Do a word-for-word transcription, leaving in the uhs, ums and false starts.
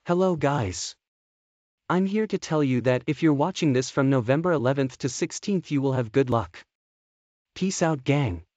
Hello guys. I'm here to tell you that if you're watching this from November eleventh to sixteenth you will have good luck. Peace out gang.